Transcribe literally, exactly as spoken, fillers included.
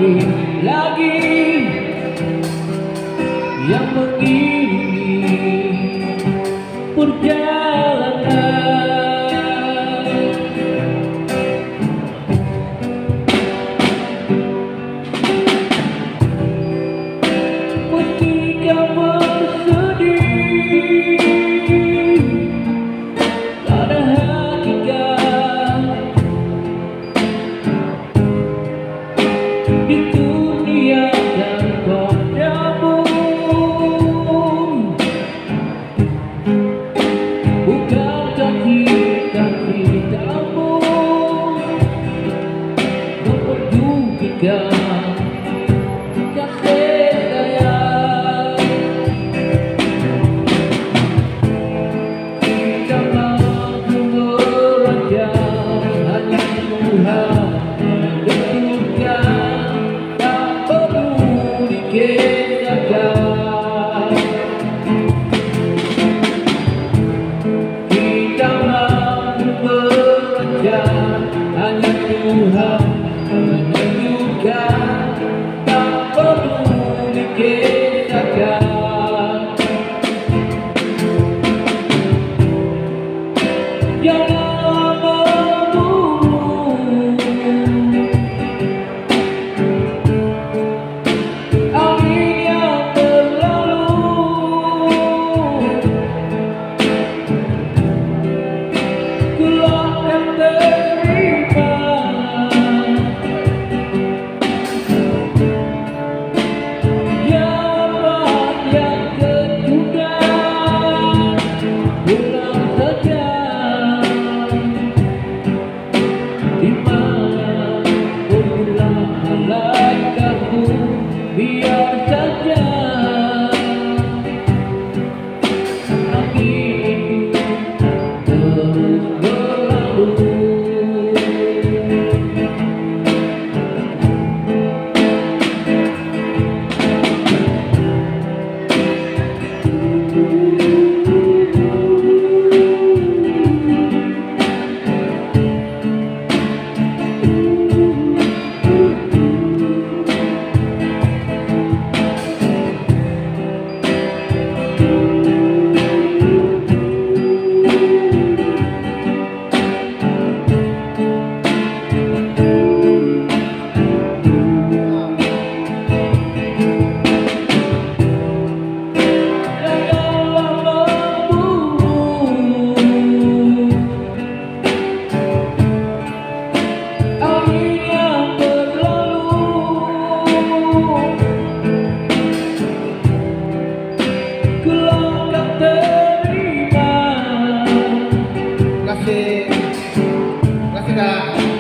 hari lagi yang mengiringi perjalanan. Ketika bersedih, ada hakikat di dunia dan padamu. Bukankah cita-citamu memperjuangkan kasih sayang? Kita mampu merancang, hanya Tuhan menentukan, tak perlu dikisahkan. Kita mampu merancang, hanya Tuhan menentukan, tak perlu dikisahkan. Jangan memburu angin yang berlalu, ku akan terima jawaban yang kejutan. Pulang saja, di mana pulang malaikatku, biar saja angin itu terus berlalu. Kasih, kasih kak.